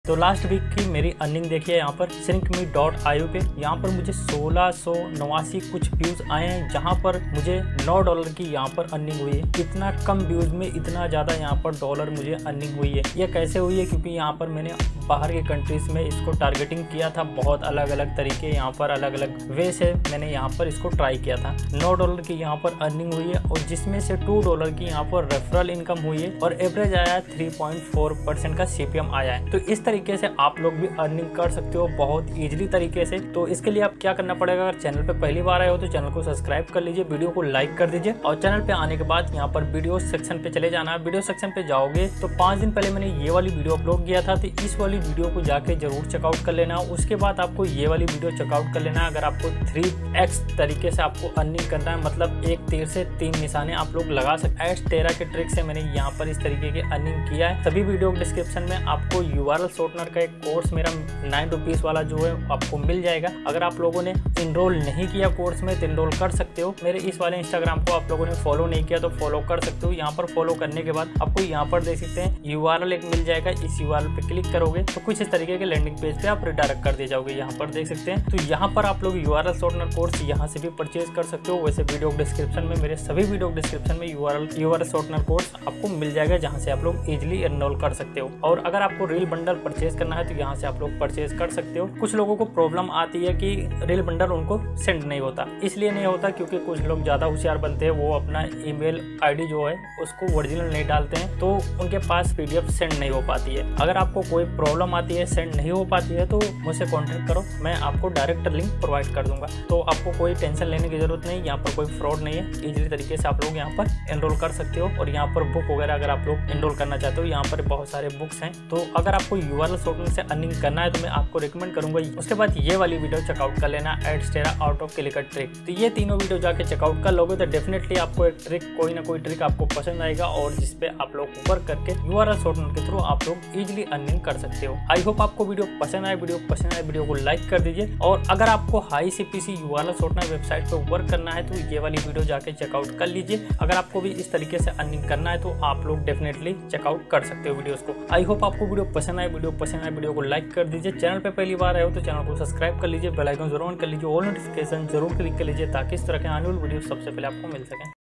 तो last week की मेरी अर्निंग देखिए यहाँ पर syncme.io पे यहाँ पर मुझे 1689 कुछ व्यूज़ आए हैं, जहाँ पर मुझे $9 की यहाँ पर अर्निंग हुई है। इतना कम व्यूज़ में इतना ज़्यादा यहाँ पर डॉलर मुझे अर्निंग हुई है। ये कैसे हुई है? क्योंकि यहाँ पर मैंने बाहर के कंट्रीज़ में इसको टारगेटिंग किया था। बहुत अलग अलग तरीके यहाँ पर अलग अलग वे से मैंने यहाँ पर इसको ट्राई किया था। $9 की यहाँ पर अर्निंग हुई है और जिसमें से $2 की यहाँ पर रेफरल इनकम हुई है और एवरेज आया 3.4% का CPM आया है। तो इस तरीके से आप लोग भी अर्निंग कर सकते हो बहुत इजीली तरीके से। तो इसके लिए आप क्या करना पड़ेगा, अगर चैनल पे पहली बार आए हो तो चैनल को सब्सक्राइब कर लीजिए, वीडियो को लाइक कर दीजिए और चैनल पे आने के बाद यहाँ पर वीडियो सेक्शन पे चले जाना। वीडियो सेक्शन पे जाओगे तो 5 दिन पहले मैंने ये वाली वीडियो अपलोड किया था, तो इस वाली वीडियो को जाके जरूर चेकआउट कर लेना। उसके बाद आपको ये वाली वीडियो चेकआउट कर लेना। अगर आपको 3x तरीके से आपको अर्निंग करना है, मतलब एक तीर से 3 निशाने आप लोग लगा सकते हैं। Xterra के ट्रिक से मैंने यहाँ पर इस तरीके की अर्निंग किया है। सभी वीडियो डिस्क्रिप्शन में आपको URL शॉर्टनर का एक कोर्स मेरा 9 रुपीज वाला जो है आपको मिल जाएगा। अगर आप लोगों ने इनरोल नहीं किया कोर्स में तो इनरोल कर सकते हो। मेरे इस वाले इंस्टाग्राम को आप लोगों ने फॉलो नहीं किया तो फॉलो कर सकते हो। यहाँ पर फॉलो करने के बाद आपको यहाँ पर देख सकते हैं URL एक मिल जाएगा। इस URL पे क्लिक करोगे तो कुछ इस तरीके के लैंडिंग पेज पे आप रिडायरेक्ट कर दिए जाओगे। यहाँ पर देख सकते हैं। तो यहाँ पर आप लोग URL शॉर्टनर कोर्स यहाँ से भी परचेज कर सकते हो। वैसे वीडियो डिस्क्रिप्शन में, मेरे सभी वीडियो डिस्क्रिप्शन में URL शॉर्टनर कोर्स आपको मिल जाएगा, जहाँ से आप लोग इजिली एनरोल कर सकते हो। और अगर आपको रील बंडल परचेज करना है तो यहाँ से आप लोग परचेज कर सकते हो। कुछ लोगों को प्रॉब्लम आती है कि रील बंडल उनको सेंड नहीं होता। इसलिए नहीं होता क्योंकि कुछ लोग ज़्यादा होशियार बनते हैं, वो अपना ईमेल आईडी जो है उसको ओरिजिनल नहीं डालते हैं, तो उनके पास PDF सेंड नहीं हो पाती है। अगर आपको कोई प्रॉब्लम आती है, सेंड नहीं हो पाती है, तो मुझसे कॉन्टेक्ट करो, मैं आपको डायरेक्ट लिंक प्रोवाइड कर दूंगा। तो आपको कोई टेंशन लेने की जरूरत नहीं, यहाँ पर कोई फ्रॉड नहीं है। इजीली तरीके से आप लोग यहाँ पर एनरोल कर सकते हो। और यहाँ पर बुक वगैरह अगर आप लोग एनरोल करना चाहते हो, यहाँ पर बहुत सारे बुक्स हैं। तो अगर आपको URL शॉर्टनर से अर्निंग करना है तो मैं आपको रिकमेंड करूंगा उसके बाद ये वाली वीडियो चेकआउट कर लेना, Xterra out of clicker trick. तो ये तीनों वीडियो जाके चेकआउट कर लोगे तो डेफिनेटली आपको एक ट्रिक, कोई ना कोई ट्रिक आपको पसंद आएगा और जिसपे आप लोग वर्क करके URL शॉर्टनर के थ्रू आप लोग इजीली अर्निंग कर सकते हो। आई होप आपको वीडियो पसंद आए। वीडियो को लाइक कर दीजिए। और अगर आपको high CPC URL shortener website पे वर्क करना है तो ये वाली वीडियो जाके चेकआउट कर लीजिए। अगर आपको भी इस तरीके से अर्निंग करना है तो आप लोग डेफिनेटली चेकआउट कर सकते हो वीडियोस को। आई होप आपको वीडियो पसंद आए। वीडियो को लाइक कर दीजिए। चैनल पे पहली बार आए हो तो चैनल को सब्सक्राइब कर लीजिए, बेल आइकन जरूर ऑन कर लीजिए, ऑल नोटिफिकेशन जरूर क्लिक कर लीजिए ताकि इस तरह के आने वाली वीडियो सबसे पहले आपको मिल सके।